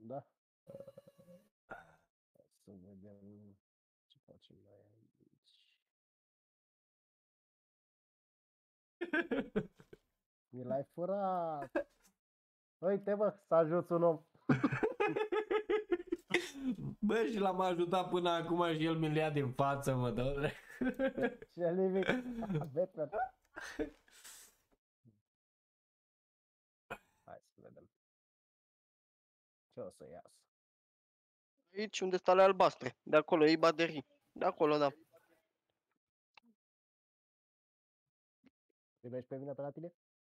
Da. Să vedem ce facem noi aici. Mi l-ai furat. Uite, bă, să ajuți un om. Bă, și l-am ajutat până acum și el mi-l ia din față, mă, doamne. Ce nimic. Batman. Hai să vedem. Ce o să iasă? Aici unde stau ale albastre. De acolo, ei baterii. De acolo, da. Primești pe mine pe la tine?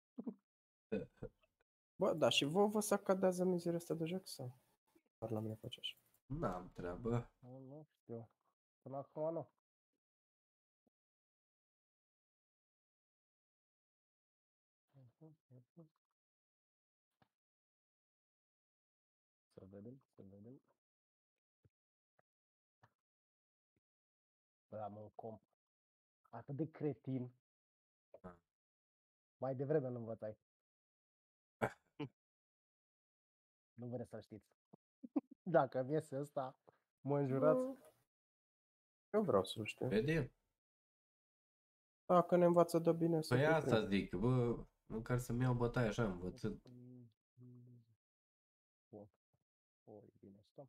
Bă, da, și vouă vă sacadează mizeria asta de joc sau? Doar la mine face așa. N-am treabă. Nu știu. Până acum nu. Să vedem, să vedem. Bă, am un comp atât de cretin. Mai devreme nu învățai. Nu vreți să știți. Dacă mi iese ăsta, mă înjurați. Eu vreau să-l știu. Vedem. Dacă ne învață de bine să Păi fie asta prim. zic, bă, măcar să-mi iau bătaie așa învățând. Bun. Oi, bine stăm.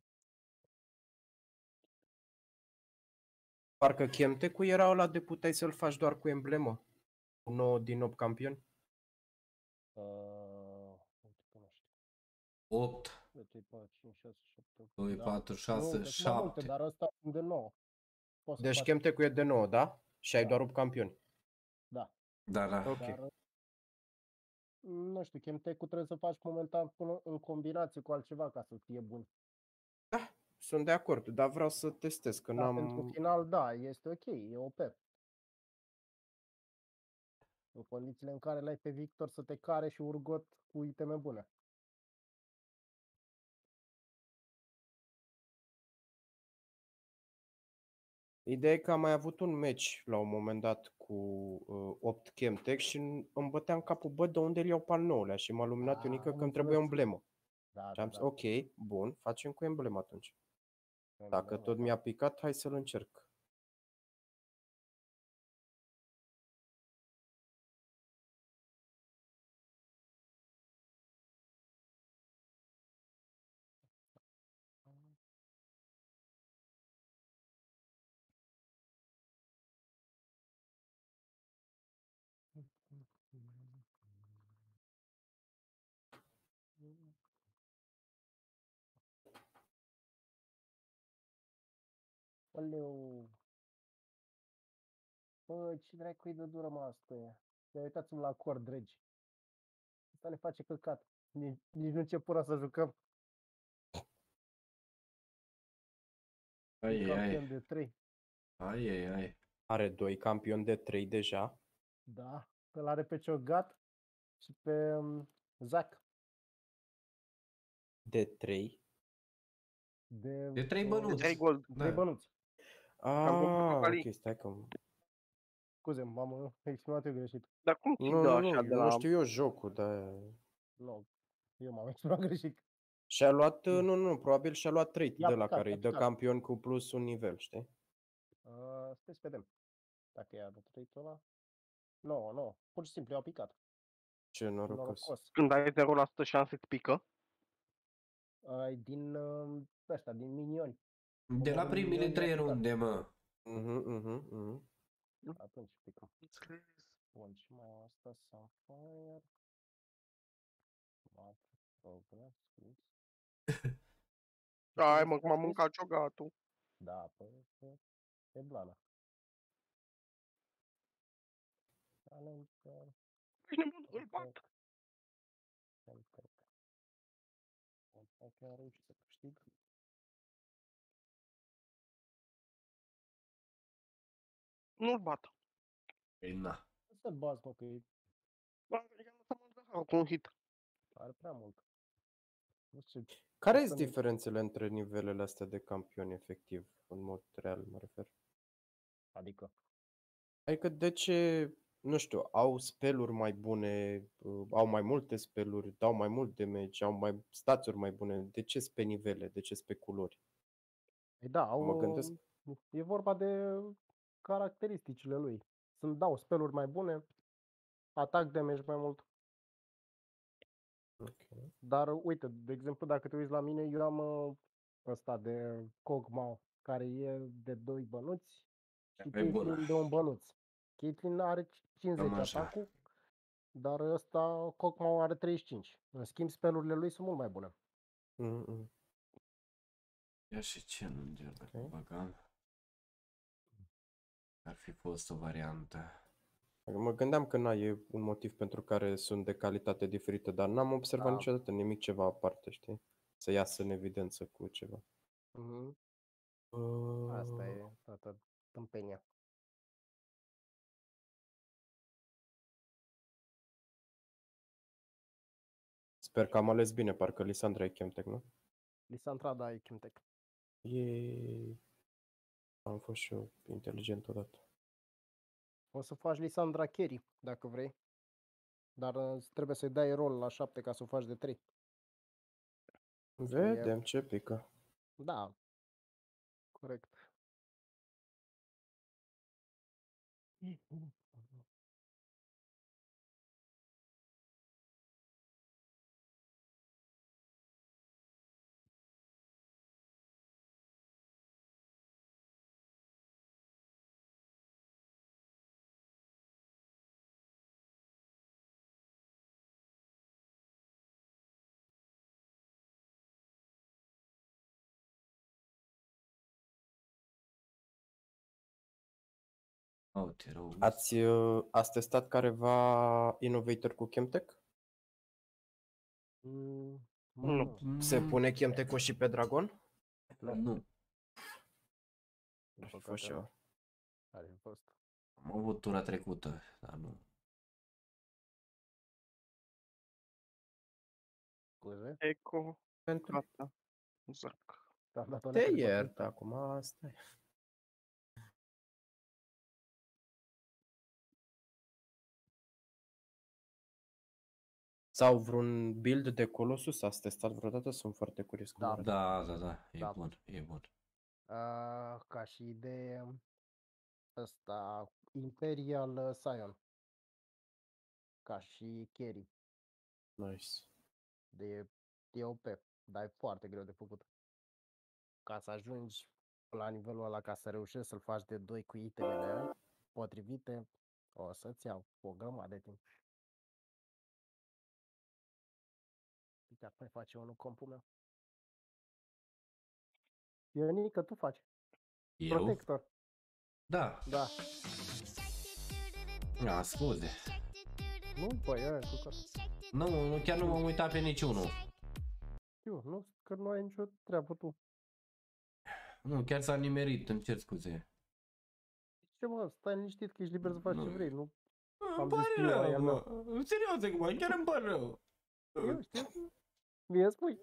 Parcă Chemtec-ul era ăla de puteai să-l faci doar cu emblemă. Cu 9 din 8 campioni. Uite că nu știu. 8, 2, 3, 4, 5, 6, 7, 2, 4, 6, nu, că sunt mai multe, 7. dar ăsta de 9. Poți să Deci faci. Chemtec-ul e de 9, da? Și ai Da. doar 8 campioni. Da. Da, da. Ok. Dar, nu știu, Chemtec-ul trebuie să faci momentan până în combinație cu altceva ca să fie bun. Sunt de acord, dar vreau să testez, că Dar pentru n-am... final, da, este ok, e OP. În condițiile în care l-ai pe Victor să te care și Urgot cu iteme bune. Ideea e că am mai avut un match la un moment dat cu 8 Chemtec și îmi băteam capul, bă, de unde îl iau pe al 9-lea? Și m-a luminat Ionică că îmi trebuie o emblemă. Da, Și am zis, ok, bun, facem cu emblemă atunci. Dacă tot mi-a picat, hai să-l încerc. Oleu. Bă, ce dracu-i de dură, mă, asta e. Ia uitați-mă la acord, dregi. Asta ne face căcat. Nici nu ce pura să jucăm. Ai, ai, Campion ai. de 3. Ai, ai, ai. Are 2 campioni de 3 deja. Da. Îl are pe Ciogat și pe Zac. De 3. De 3 De bănuți. 3 gold. 3 bănuți. Ok, stai că... Scuze, m-am exprimat eu greșit. Dar cum ți Nu, dă nu, așa nu, de nu la... știu eu jocul, dar... Nu, eu m-am exprimat greșit. Și-a luat, nu, probabil și-a luat trait I-a de la picat, care i-a îi dă picat. campion cu plus un nivel, știi? Stai să vedem. Dacă e de 3 ăla. Nu, pur și simplu i-au picat. Ce norocos. Norocos. Când ai 0% șanse îți pică? Din ăștia, din minioni. De la primele 3 runde, mă. Atunci picăm. Bun, și mai au asta Sapphire. Progress, scris. Hai mă, că m-am mâncat ciogatul. Da, pe blană. Challenger. Bine, mă, îl bat. Hai că am reușit să câștig. Nu-l bat. Păi na. Să-l bați, mă, că e Ba, i-am lăsat Malzahar cu un hit. are prea mult. Nu știu. Care sunt diferențele între nivelele astea de campioni, efectiv, în mod real, mă refer? Adică? Adică de ce nu știu, au speluri mai bune, au mai multe speluri, dau mai mult damage, au mai stațiuri mai bune. De ce pe nivele? De ce pe culori? Păi da, Mă gândesc. e vorba de caracteristicile lui. Dau speluri mai bune, atac damage mai mult. Ok. Dar uite, de exemplu, dacă te uiți la mine, eu am ăsta de Kog'Maw, care e de 2 bănuți și E bună. Caitlyn de un bănuț. Caitlyn are 50 Cam așa. atacul, dar ăsta Kog'Maw are 35. În schimb, spelurile lui sunt mult mai bune. Mm-mm. Ia și ce înger dacă Ok. băgam. Ar fi fost o variantă. Mă gândeam că e un motiv pentru care sunt de calitate diferită, dar n-am observat Da. niciodată nimic ceva aparte, știi? Să iasă în evidență cu ceva. Mhm. Asta e toată tâmpenia. Sper că am ales bine, parcă Lisandra e Chemtech, nu? Lisandra, da, e Kimtech. Am fost și eu inteligent odată. O să faci Lisandra Carry, dacă vrei. Dar trebuie să-i dai rol la 7 ca să o faci de 3. Vedem ce pică. Da, corect. Oh, te rog. Ați testat careva Innovator cu Chemtech? Nu. Se pune Chemtech-ul și pe Dragon? Nu. Ar fi fost și eu. Are fost. Am avut tura trecută, dar nu. Scuze. Eco, Pentru gata, zac. Da, da, te iert acum, asta e. Sau vreun build de Colossus ați testat vreodată? Sunt foarte curios cum Da. arată. Da. E Da. bun, e bun. Ca și idee, ăsta, Imperial Scion. Ca și carry. Nice. E OP, dar e foarte greu de făcut. Ca să ajungi la nivelul ăla, ca să reușești să-l faci de 2 cu itemele potrivite, o să-ți iau o grămadă de timp. Uite, mai face unul compul meu. Ionica, tu faci. Eu? Protector. Da. Da. Scuze. Nu, păi, aia, cu că... Nu, chiar nu m-am uitat pe niciunul. Știu, nu, că nu ai nicio treabă tu. Nu, chiar s-a nimerit, îmi cer scuze. Ce mă, stai liniștit că ești liber să faci ce Nu. vrei, nu? Îmi Am pare zis eu, rău, ai al mă. Serios acum, chiar îmi pare rău. Eu știu. Mie spui.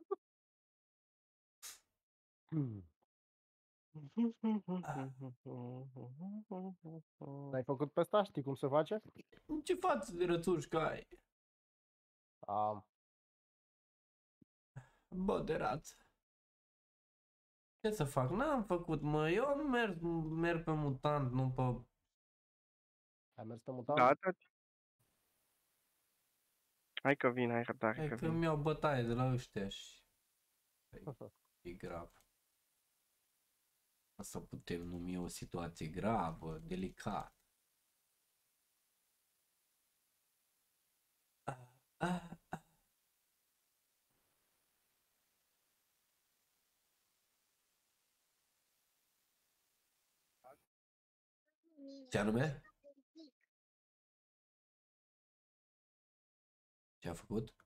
Ai făcut pe asta? Știi cum se face? Ce față de rățușcă ai? Bă, de rață. Ce să fac? N-am făcut, mă. Eu merg pe mutant, nu pe... Ai mers pe mutant? Da, da. Hai că vin, ai răbdare Hai că că vin. mi-au bătaie de la ăștia și... E grav. Asta putem numi o situație gravă, delicată. Ce anume? Ce a făcut?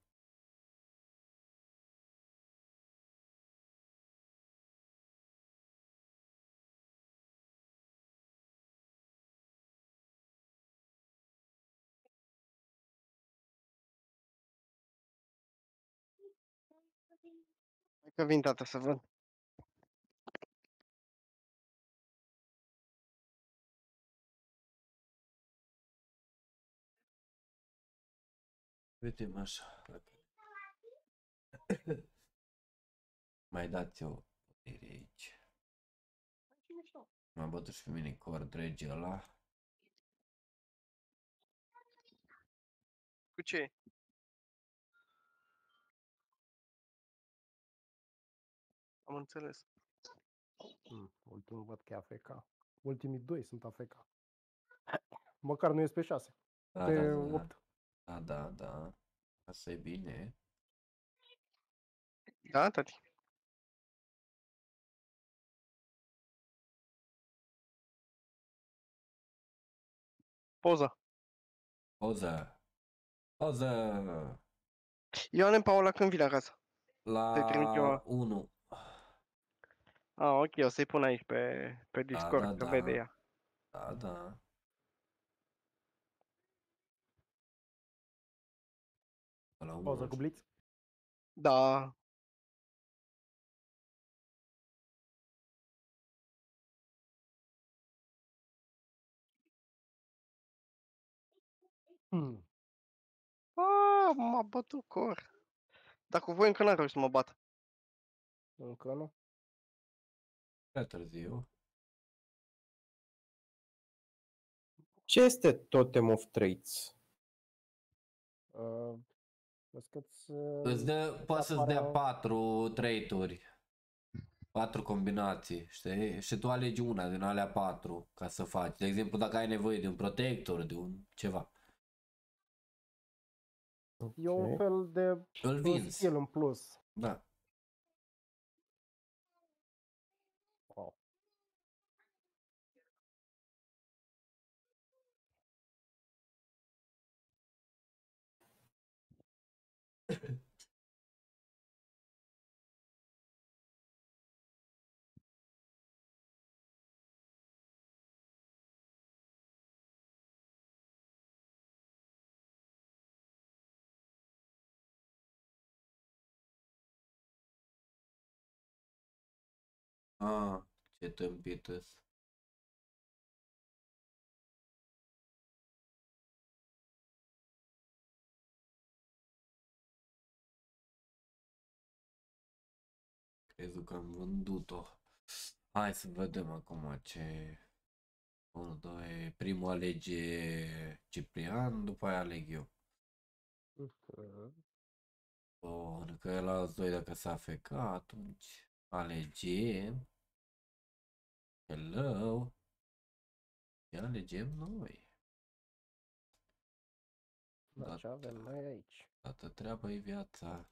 Hai că vin, tata, să văd. Vedem așa. Mai dați o putere aici. M-a bătut și pe mine cord rege ăla. Cu ce? Am înțeles. Ultimul văd că e AFK. Ultimii 2 sunt AFK. Măcar nu ies pe 6. Da, Pe da, da. 8. Da. Asta e bine. Da, tati. Poza. Poză. Poză. Ioane Paula când vine acasă? Te trimit eu. La 1. Ah, ok, o să-i pun aici pe Discord, că vede ea. Da. La 1. Pauză cu Blitz. Da. M-a bătut cor. Dar cu voi încă n-am reușit să mă bat. Încă nu. Prea târziu. Ce este Totem of Traits? Vezi că-ți, Poate să-ți dea apare- 4 trait-uri. 4 combinații, știi? Și tu alegi una din alea 4 ca să faci. De exemplu, dacă ai nevoie de un protector, de un ceva. E un Ok. fel de Îl un vinzi. skill în plus. Da. Wow. Ah, ce tâmpită-s. Crezut că am vândut-o. Hai să vedem acum ce... 1, 2, primul alege Ciprian, după aia aleg eu. Bun, că la 2 dacă s-a fecat, atunci alegem. Hello. Ce alegem noi? Da, ce avem noi aici? Toată treaba e viața.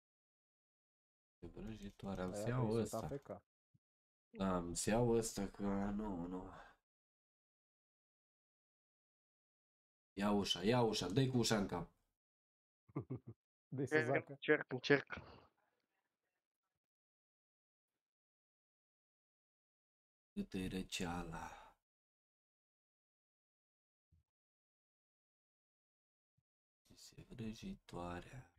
E vrăjitoare, am să Aia iau trei sunt ăsta. AFK. Da, am să iau ăsta că nu. Ia ușa, dă-i cu ușa în cap. De să zacă. Încerc. Cât e răceala. Se vrăjitoarea.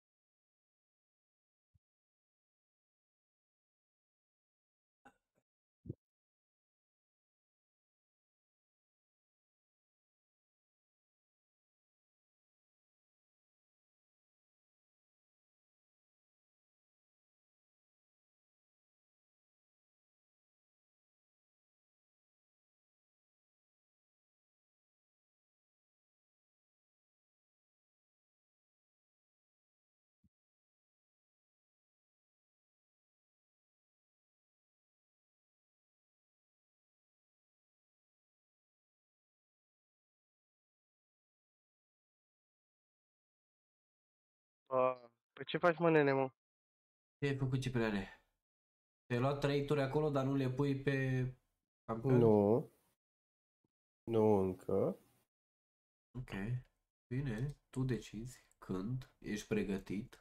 Păi ce faci, mă, nene, mă? Ce ai făcut, Cipriane? Te-ai luat 3 turi acolo, dar nu le pui pe campion? Nu. Nu încă. Ok. Bine, tu decizi când ești pregătit.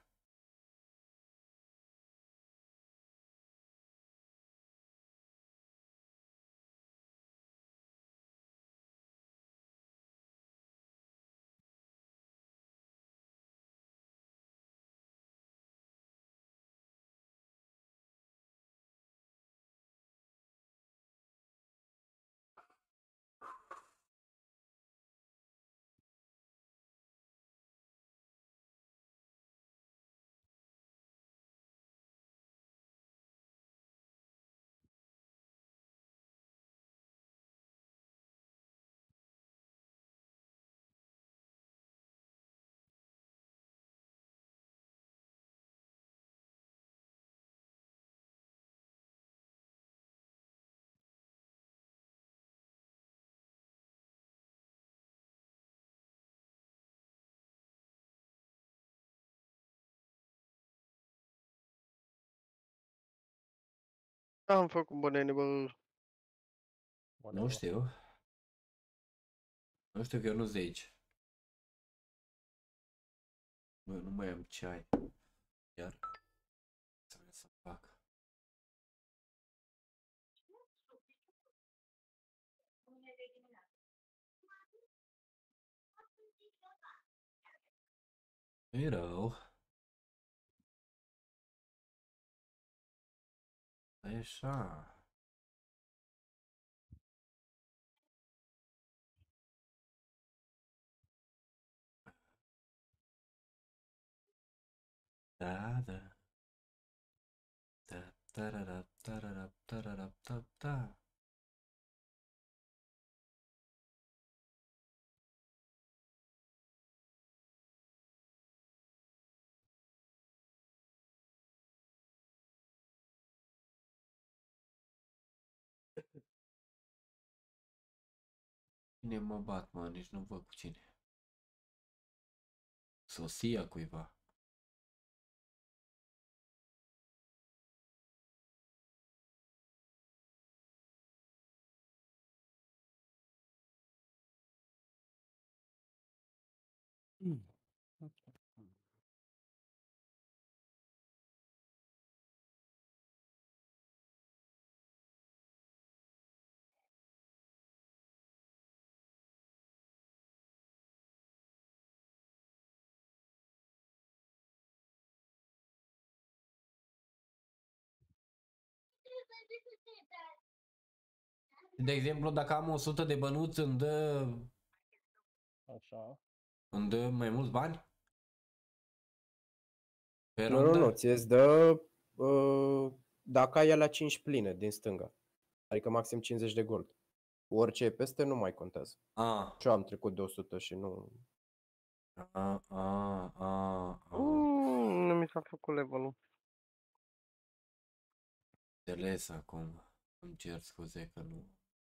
Am făcut băneni, bă. Nu Whatever. știu. Nu știu că eu nu de aici. Bă, nu mai am ceai. Iar. Trebuie să fac. Nu-i rău. E așa. Da, da. Da, tarara, tarara, tarara, ta, ta. Cine mă bat, mă? Nici nu văd cu cine. Sosia cuiva. De exemplu, dacă am 100 de bănuți, Așa. îmi dă mai mulți bani? Pe Nu, rundă? ți îți dă dacă ai la 5 pline din stânga. Adică maxim 50 de gold. Orice e peste nu mai contează. A, Și eu am trecut de 100 și nu... a. Nu mi s-a făcut level-ul. Înțeles acum. Îmi cer scuze că nu.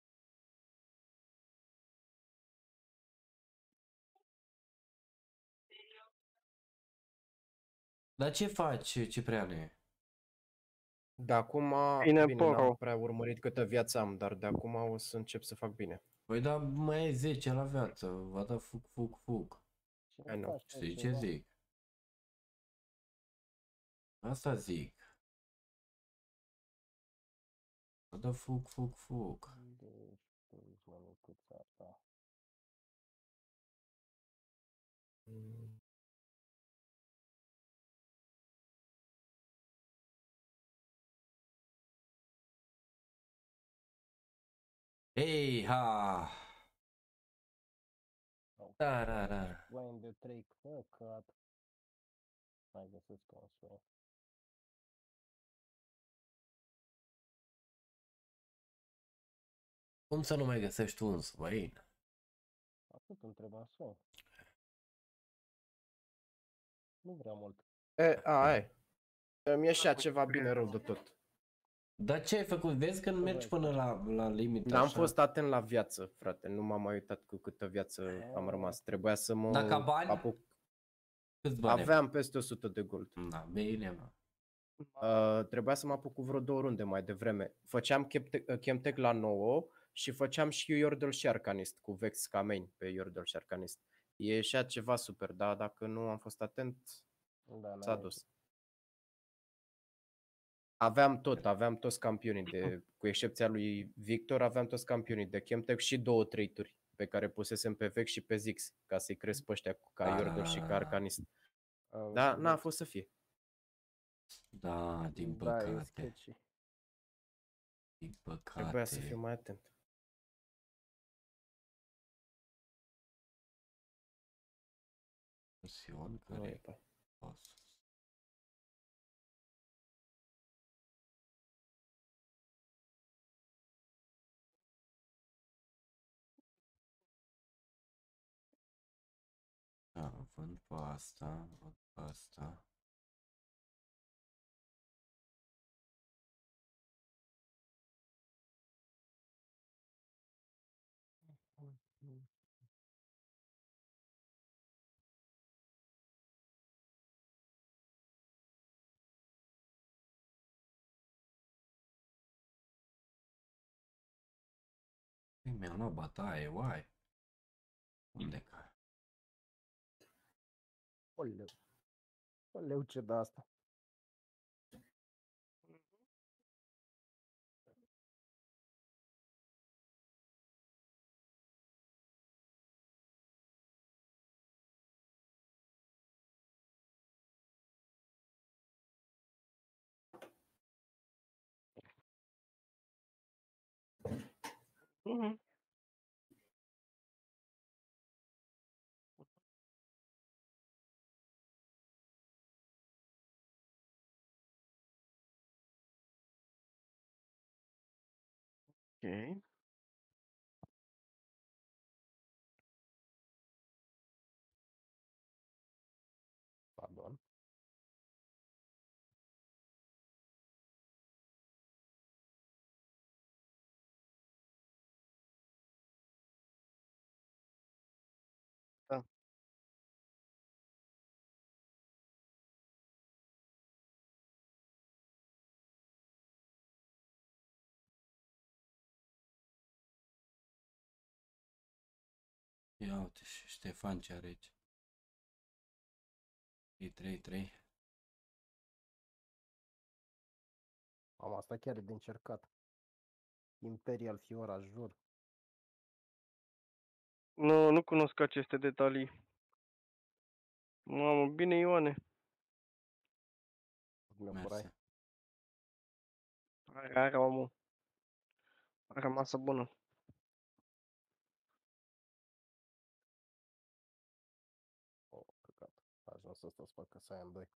Dar ce faci, Cipriane? De acum, Bine, bine, n-am Poro. prea urmărit câtă viață am, dar de acum o să încep să fac bine. Păi da, mai ai 10 la viață. Va da fug. Ce I know. faci, Știi ce ceva? zic? Asta zic. Va da fug. 12 mănucuța asta. Ei, ha! Da. Blame de 3 căcat. Mai găsesc un soi. Cum să nu mai găsești tu un swine? Atât îmi trebuie un soi. Nu vreau mult. Ai. Îmi ieșea ceva bine rău de tot. Dar ce ai făcut? Vezi când mergi până la limită N-am așa? fost atent la viață, frate. Nu m-am mai uitat cu câtă viață am rămas. Trebuia să mă Dacă bani? apuc. Câți bani ai? Aveam peste 100 de gold. Da, bine, mă. Trebuia să mă apuc cu vreo 2 runde mai devreme. Făceam Chemtech la 9 și făceam și Yordle și Arcanist cu Vex ca main pe Yordle și Arcanist. Ieșea ceva super, dar dacă nu am fost atent, Da, s-a dus. Aveam toți campionii, cu excepția lui Victor, aveam toți campionii de Chemtech și 2 trait-uri pe care pusesem pe Vex și pe Ziggs, ca să-i cresc pe ăștia ca Yordle și ca Arcanist. Dar n-a fost să fie. Da, din Da, e păcate. sketchy. Din păcate. Trebuia să fiu mai atent. Sion Nu care e e pe. boss. Da, vând pe asta, vând pe asta. Mi-am luat bătaie, uai. Unde ca? Oleu. Oleu, ce de asta. Mhm. Ok. Pardon. Da. Ia uite și Ștefan ce are aici. 3-3. Am asta chiar e de încercat. Imperial Fiora, jur. Nu, nu cunosc aceste detalii. Mamă, bine Ioane. Mi-o Mersi. furai. Are omul. Are masă bună. Oh, căcat. A ajuns ăsta să facă să în 2.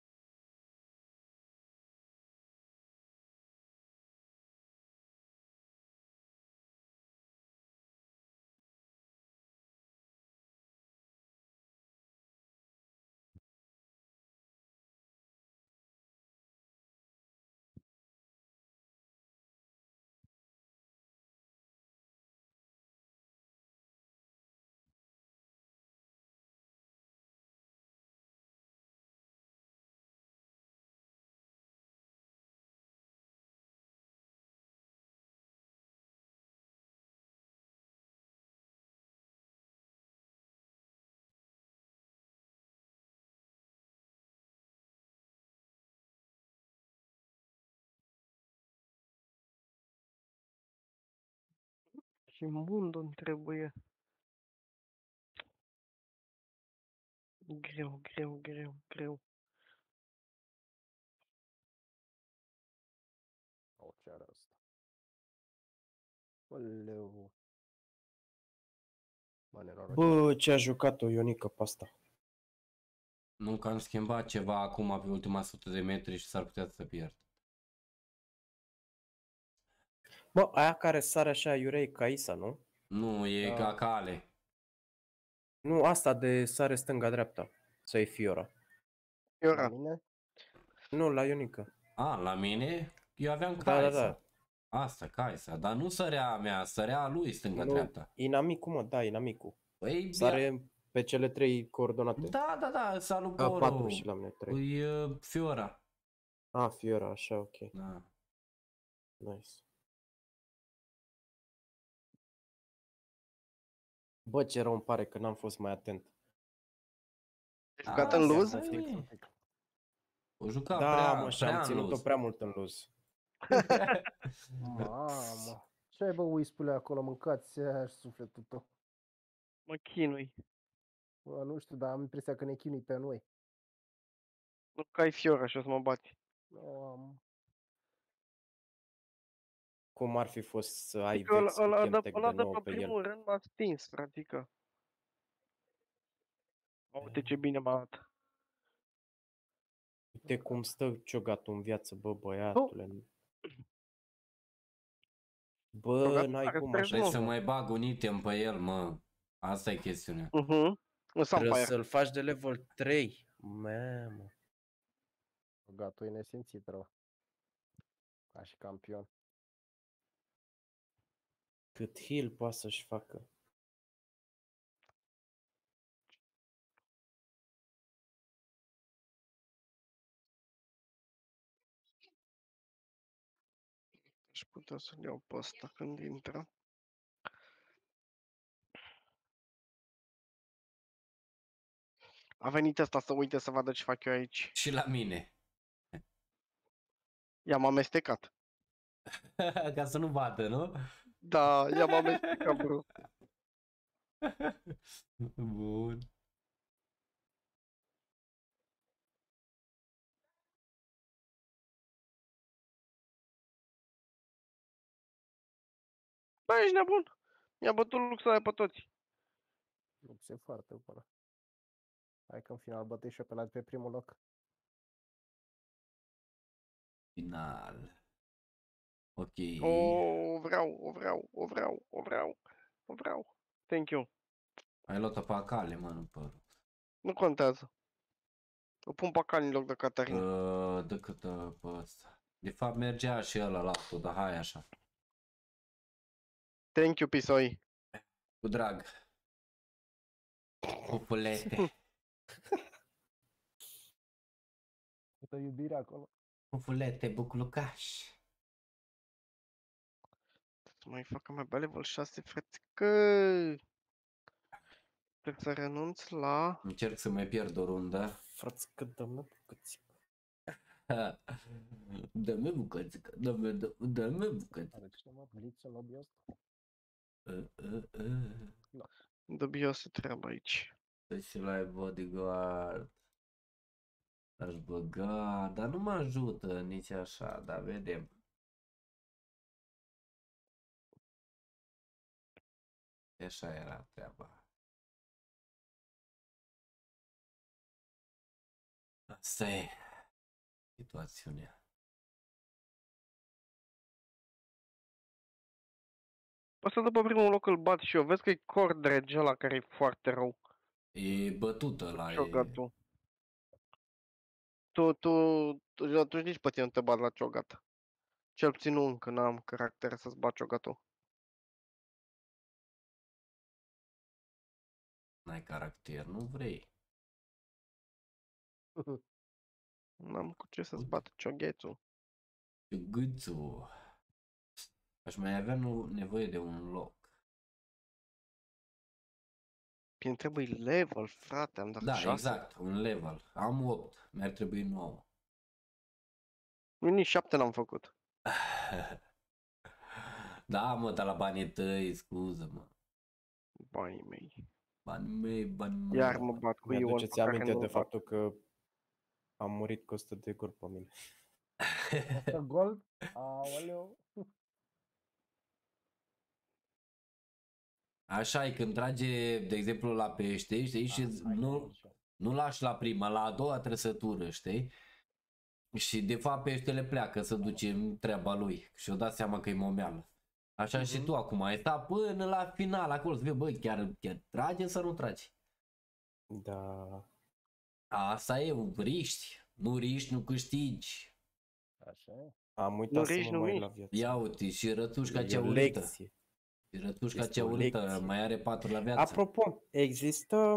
Și Mundo îmi trebuie. Greu, greu, greu, greu. Oh, ce are asta? Oleu. Bă, nenorocit. Bă, ce a jucat-o Ionica pe asta. Nu că am schimbat ceva acum pe ultima 100 de metri și s-ar putea să pierd. Bă, aia care sare așa iurea e Caisa, nu? Nu, e Da. ca cale. Nu, asta de sare stânga-dreapta. Să-i Fiora. La Iora. mine? Nu, la Ionica. A, la mine, eu aveam Da, da, Kaisa. da. Asta, Kaisa, dar nu sărea a mea, sărea a lui stânga-dreapta. Inamicul, mă, da, inamicul. Păi, Sare pe cele 3 coordonate. da, salut 4 și la mine 3. E Fiora. Ah, Fiora, așa, ok. Da. Nice. Bă, ce rău îmi pare că n-am fost mai atent. Ai jucat în Asta luz? e. O juca Da, mă, și am prea în ținut-o luz. prea mult în luz. Mamă. Ce ai bă, uispule acolo? Mâncați aia și sufletul tău. Mă chinui. Bă, nu știu, dar am impresia că ne chinui pe noi. Nu că ai Fiora și o să mă bați. Am... Cum ar fi fost să ai Adică Vex cu Chemtech de ăla de nou pe pe el? primul rând m-a stins, fratică. Uite ce bine m-a dat. Uite cum stă ciogatul în viață, bă, băiatule. Bă, Ciogatul n-ai are cum stres, așa Trebuie mă. să să... mai bag un item pe el, mă. Asta e chestiunea. Mhm. În Trebuie Sunfire. să-l faci de level 3. Mamă. Gatul e nesimțit rău. Ca și campion. Cât heal poate să-și facă. Aș putea să-l iau pe ăsta când intră. A venit ăsta să uite să vadă ce fac eu aici. Și la mine. I-am amestecat. Ca să nu vadă, nu? Da, i-am amestecat, bro. Bun. Bă, ești nebun. Mi-a bătut luxul pe toți. Lux e foarte bună. Hai că în final bătei și eu pe primul loc. Final. Ok. O vreau, o vreau, o vreau, o vreau, o vreau. Thank you. Ai luat-o pe Acale, mă, nu pe... Nu contează. O pun pe Cali în loc de Catarina. Decât pe ăsta. De fapt mergea și ăla la altul, dar hai așa. Thank you, Pisoi. Cu drag. Pupulete. Câtă iubire acolo. Pupulete, buclucaș. Să mai facă mai pe level 6, frate, că... Trebuie să renunț la... Încerc să mai pierd o rundă. Frați, cât dă mă bucățică. Dă-mi bucățică, dă-mi bucățică. Are cineva blitz în lobby ăsta? Dubioasă treabă aici. Dă și la bodyguard. Aș băga, dar nu mă ajută nici așa, dar vedem. Așa era treaba. Asta e situațiunea. Asta după primul loc îl bat și eu. Vezi că e Cordrege ăla care e foarte rău. E bătută la e... Ciogatul. Tu atunci nici pe tine nu te bat la Ciogat. Cel puțin nu încă n-am caracter să-ți bat Ciogatul. N-ai caracter, nu vrei. N-am cu ce să-ți Uite. bat Cioghețul. Gâțu. Aș mai avea nevoie de un loc. Îmi trebuie level, frate, am dat Da, 6. exact, un level. Am 8, mi-ar trebui 9. Eu nici 7 n-am făcut. Da, mă, dar la banii tăi, scuză-mă. Banii mei. Banii mei, banii mei. Iar mă bat cu Ion pe Mi-aduceți care aminte nu-l de bat. faptul că am murit cu 100 de gol pe mine. Asta gol? Aoleu. Așa e, când trage, de exemplu, la pește, știi, și nu lași la prima, la a doua trăsătură, știi? Și de fapt peștele pleacă să duce în treaba lui și o dat seama că e momeală. Așa și tu acum, ai stat până la final acolo să vezi, băi, chiar trage sau nu tragi? Da. Asta e, riști, nu câștigi. Așa e. Am uitat să riști, mă nu mai miști. la viață. Ia uite, și rătușca E cea o urâtă. lecție. Și rătușca Este cea o urâtă lecție. mai are 4 la viață. Apropo, există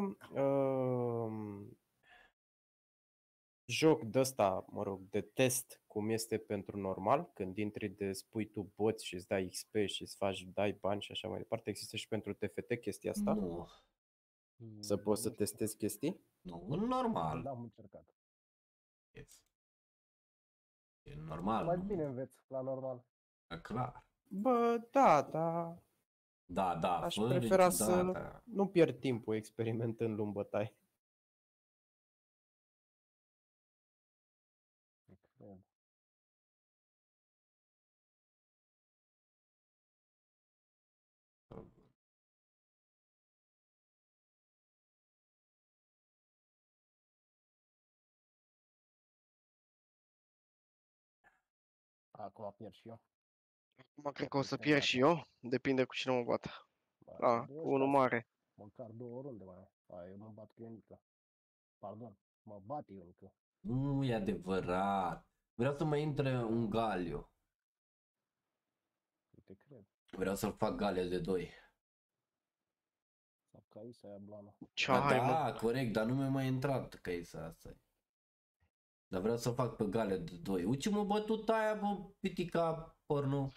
joc de ăsta, mă rog, de test, cum este pentru normal, când intri de spui tu boți și îți dai XP și îți faci, dai bani și așa mai departe. Există și pentru TFT chestia asta? Nu, Să poți să testezi chestii? nu, normal. N-am încercat. E normal, Mai nu? bine înveți la normal. Clar. Bă, da, da. Da, Aș fără prefera niciodată. să nu pierd timpul experimentând luând bătaie. Cred. Acum pierd și eu. Acum cred că o să pierd și eu. Depinde cu cine mă bat. Ba, Da, trebuie cu unul șase. mare. Măcar 2 runde mai am. Eu mă bat cu Ionica. Pardon, mă bat Ionica. Nu e adevărat. Vreau să mai intre un Galio. Te cred. Vreau să-l fac Galio de 2. Sau Caisa aia blană. Ce Da, ai, mă? da, corect, dar nu mi-a mai intrat că e asta. Dar vreau să fac pe Galio de 2. Uite mă bătut aia, bă, pitica porno.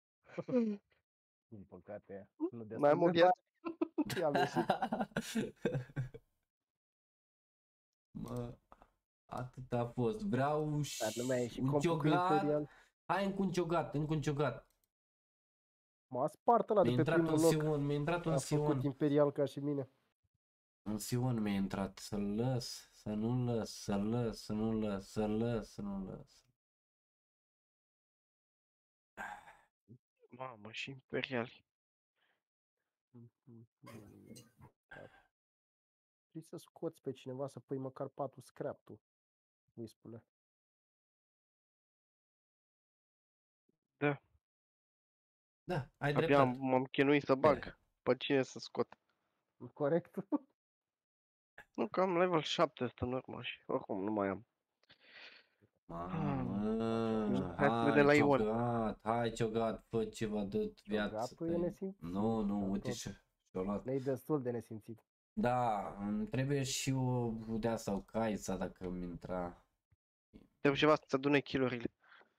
Din păcate, nu Mai am o viață. I-am ieșit. Mă, atât a fost. Vreau Dar nu mai e și un compul cu ciogat. Imperial. Hai încă un ciogat, încă un ciogat. M-a spart ăla de Mi-a pe intrat un primul loc. Sion, mi-a intrat un A făcut Sion. Imperial ca și mine. Un Sion mi-a intrat. Să-l lăs, să nu lăs, să-l lăs, să nu lăs, să-l lăs, să nu lăs. Mamă, și imperiali. Trebuie să scoți pe cineva să pui măcar 4 scrap tu, Wispule. Da, Da, ai abia dreptate. m-am chinuit să bag. Pe cine să scot? Corect? Nu, că am level 7 ăsta în urmă și oricum nu mai am. Mamă, Hai să vedem la hai Ion. ciogat, hai ciogat, fă ceva de viață. Ciogatul e nesimțit. Nu, nu, Dar uite tot și-o luat. Nu-i destul de nesimțit. Da, îmi trebuie și o Udea sau Caița dacă îmi intra. Trebuie ceva să-ți adune kill-urile.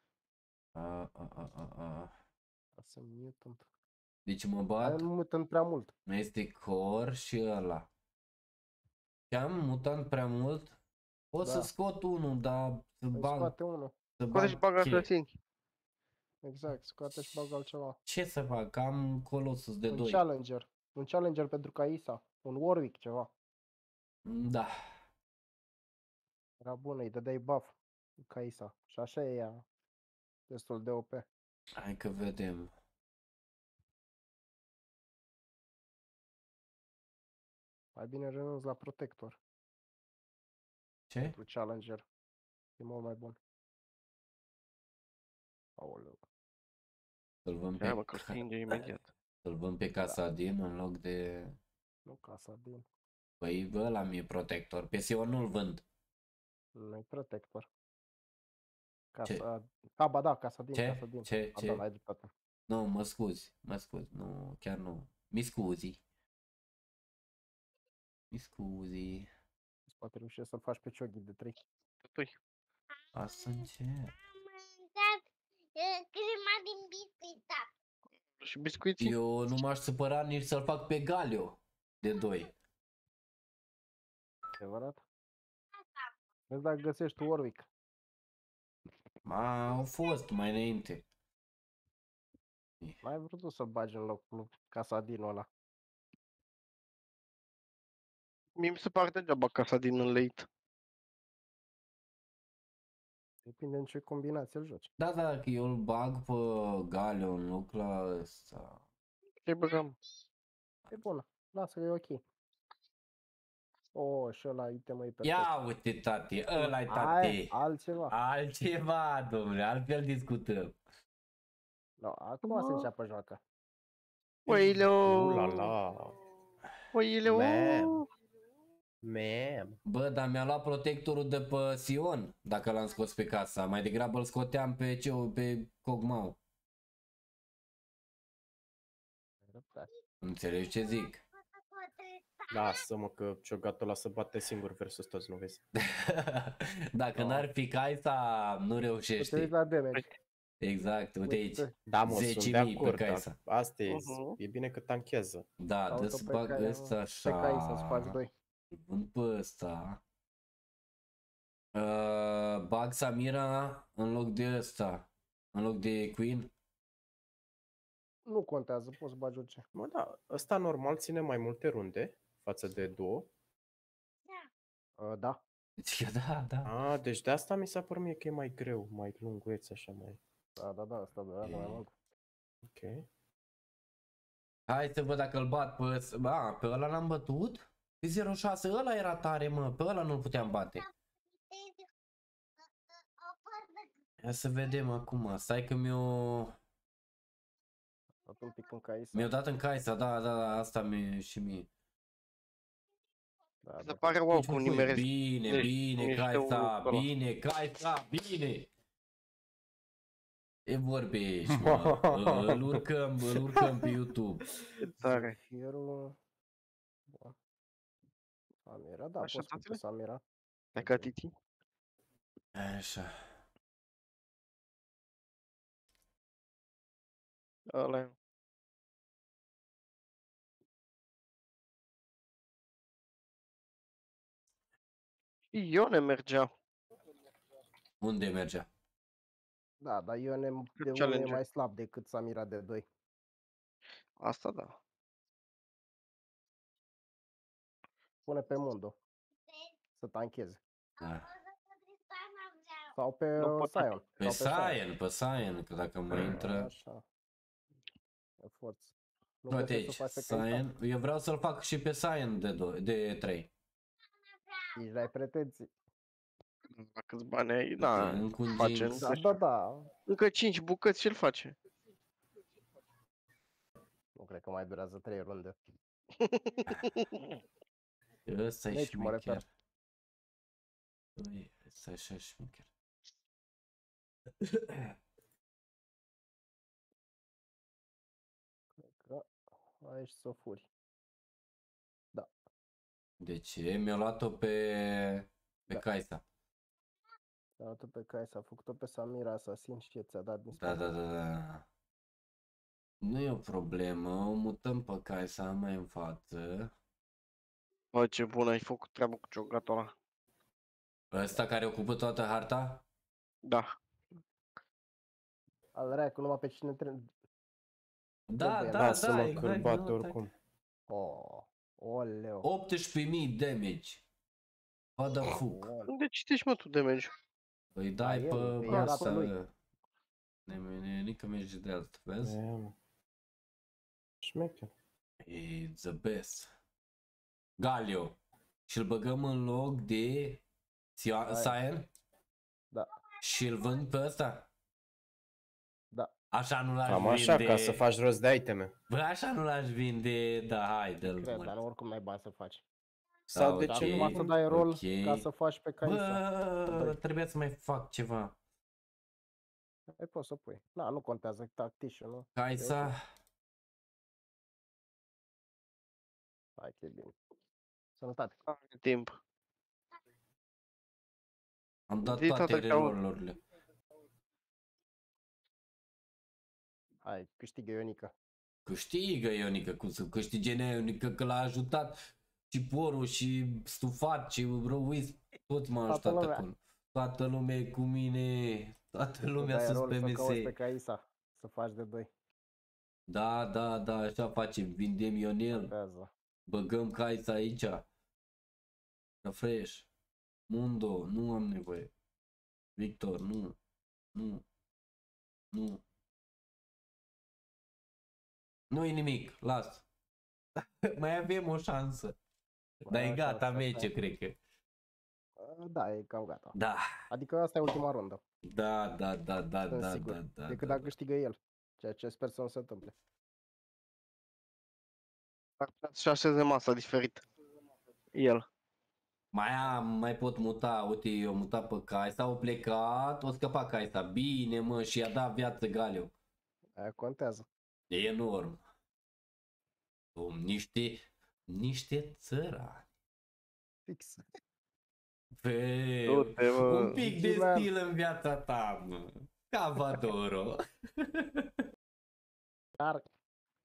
Să mutant. Deci mă Dar bat, nu mutant prea mult. mai este Core și ăla. Și am mutant prea mult, pot să Da. scot unul, dar să Păi bag, scoate unul. să Poate și bag bag ce? asasini. Exact, scoate și bag altceva. Ce să fac? Am Colossus de Un 2. challenger. Un challenger pentru Kaisa. Un Warwick ceva. Da. Era bună, îi dădeai buff. Kaisa. Și așa e ea. Destul de OP. Hai că vedem. Mai bine renunț la protector. Ce? Pentru challenger. E mult mai bun. Aoleu. Să-l vând Hai mă, pe, că stinge imediat. să-l vând pe Casadin în loc de... Nu casa din. Păi ăla mi-e protector. Pe Sion nu-l vând. Nu-i protector. Ce? Casa... A, ba da, casa din, Ce? casa din. Ce? A, da, Ce? ai dreptate. Nu, mă scuzi. Mă scuzi. Nu, chiar nu. Mi scuzi. Mi scuzi. Poate reușești să-l faci pe Cioghi de 3. Păi, Asta încep. Am mâncat crema din biscuit, da. și biscuiții? Eu nu m-aș supăra nici să-l fac pe Galio de 2. Adevărat? Vezi dacă găsești Warwick. Au fost mai înainte. Mai ai vrut tu să-l bagi în loc cu casa din ăla. Mie mi se pare degeaba casa din late. Depinde în ce combinație îl joci. Da, da, că eu îl bag pe Galio în loc la ăsta. Ce băgam? E bună. Lasă că e ok. Oh, și ăla itemă e perfect. Ia uite, tati, ăla-i Aia, tati. altceva. Altceva, domnule, altfel discutăm. No, acum se înceapă joaca. Oileu! La. Oileu! Man. Bă, dar mi-a luat protectorul de pe Sion, dacă l-am scos pe casa. Mai degrabă îl scoteam pe pe Cogmau. Înțelegi ce zic? Lasă-mă că ciogatul ăla să bate singur versus toți, nu vezi? Dacă n-ar fi Kaisa, nu Să te reușești. uiți la damage. Exact, uite aici. Da, mă, sunt 10.000 de pe acord, dar Kaisa. asta e, Mhm. e bine că tanchează. Da, Auto dă să pe bag care- ăsta Pe așa. care să-ți faci 2. Vând pe ăsta. Bag Samira în loc de ăsta. În loc de Queen. Nu contează, poți să bagi orice. Mă, da, ăsta normal ține mai multe runde față de duo. Da. Da, da. Deci de asta mi s-a părut mie că e mai greu, mai lungueț, așa mai... Da, asta durează mai mult. Ok. Hai să văd dacă îl bat pe ăsta. Ba, pe ăla l-am bătut? Pe 06, ăla era tare, mă. Pe ăla nu-l puteam bate. Ia să vedem acum. Stai că mi-o Tot un pic în Kaisa. mi-o dat în Kaisa. Da, asta mi și mie. Da, Se da. pare wow Deci, cum mă, nimeresc. bine, niște- bine, niște Kaisa, unul ăla. bine, Kaisa, bine. E vorbești, mă. Îl urcăm pe YouTube. Ce tare. Zefirul... Bun. Samira, da, Așa, poți pune tatăle? Samira. Hai ca Titi. Așa. Ăla e. Ione mergea. Unde mergea? Da, dar Ione de 1 e Challenger. mai slab decât Samira de 2. Asta da. Pune pe Mundo să tancheze. Da. Sau pe Nu pot. Sion. Pe sau Sion, că dacă mai intră... Așa. E forță. Nu Uite puteți să aici, faci pe Sion. Sion. Eu vreau să-l fac și pe Sion de 3. Nici n-ai pretenții. La câți bani ai, da, Încă un face Jinx. Da. încă 5 bucăți și îl face. Nu cred că mai durează 3 runde. Ăsta e Deci mă refer. șmecher. Ăsta e așa șmecher. Că aici să furi. De ce? Mi-a luat-o pe Da. Kaisa. S-a luat pe care s-a făcut-o pe Samira Assassin și ți-a dat din Da, spate. da. Nu e o problemă, o mutăm pe Kaisa mai în față. Bă, ce bun ai făcut treabă cu ciogatul ăla. Ăsta care ocupă toată harta? Da. Al reacu numai pe cine trebuie. Da, Trebuie, da, Lasă-mă da, că îl exact, bat nu, oricum. Oh, oleu. 18.000 damage. What the fuck? Unde citești, mă, tu damage? Îi dai el, îi pe arată asta. lui. Nică merge de altă, vezi? E, mă. Șmecher. It's the best. Galio. Și-l băgăm în loc de Sion? Da. Și îl vând pe ăsta? Da. Așa nu l-aș Cam vinde. așa, ca să faci rost de iteme. Bă, așa nu l-aș vinde, da, hai, dă-l Cred, mă. dar oricum n-ai bani să faci. Sau Da, de ok. ce Numai nu? să dai rol ok. ca să faci pe Kaisa. Bă, trebuia să mai fac ceva. Ai poți să pui. Da, nu contează tactician, nu? Kaisa, Hai că e bine. Sănătate. Are timp. am dat Zi, toate tată, că au- reroll-urile. Hai, câștigă Ionica. Câștigă Ionica, cum să câștige Ionica, că l-a ajutat și Poru și Stufat și Răuiz, toți m-au Toată ajutat lumea. acolo. Toată lumea e cu mine, toată lumea Dai sus rol pe să cauți pe MS. Kaisa. Să faci de 2. Da, așa facem, vindem Ionel, Contează. băgăm Kaisa aici. Refresh. Mundo, nu am nevoie. Victor, nu. Nu e nimic, las. Mai avem o șansă. Dar e Așa, gata așa, meciul, așa. cred că. Da, e cam gata. Da, Adică asta e ultima rundă. da, Sunt sigur. Decât dacă câștigă el. Ceea ce sper să nu se întâmple. Ar putea să-și așeze masa diferit. El. Mai pot muta, uite, eu mutat pe Kaisa, au plecat, o scăpat Kaisa, bine mă, și i-a dat viață Galio. Aia contează. E enorm. Niște țărani. Fix. Pe, Du-te, mă. un pic de Man. stil în viața ta, mă. Cavadoro. Dar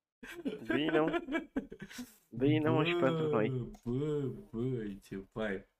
Bine, mă. Bine, mă, și pentru noi. Bă, ce fain.